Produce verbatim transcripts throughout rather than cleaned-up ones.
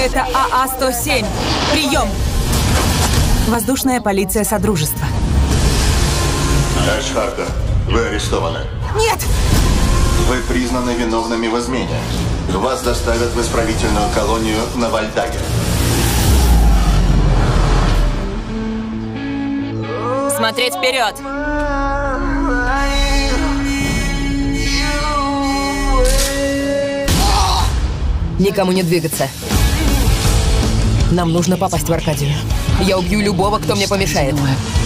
Это А А сто семь. Прием. Воздушная полиция Содружества. Эшхартер, вы арестованы. Нет! Вы признаны виновными в измене. Вас доставят в исправительную колонию на Вальдаге. Смотреть вперед! Никому не двигаться. Нам нужно попасть в Аркадию. Я убью любого, кто мне помешает.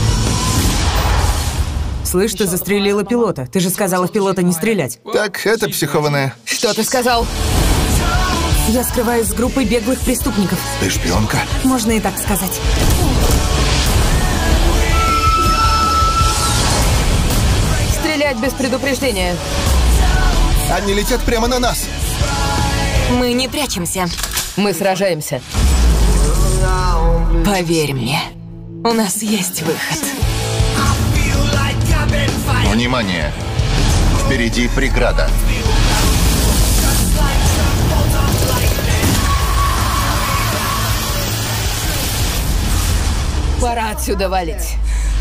Слышь, ты застрелила пилота. Ты же сказала в пилота не стрелять. Так, это психованная. Что ты сказал? Я скрываюсь с группой беглых преступников. Ты шпионка? Можно и так сказать. Стрелять без предупреждения. Они летят прямо на нас. Мы не прячемся. Мы сражаемся. Поверь мне, у нас есть выход. Внимание! Впереди преграда. Пора отсюда валить.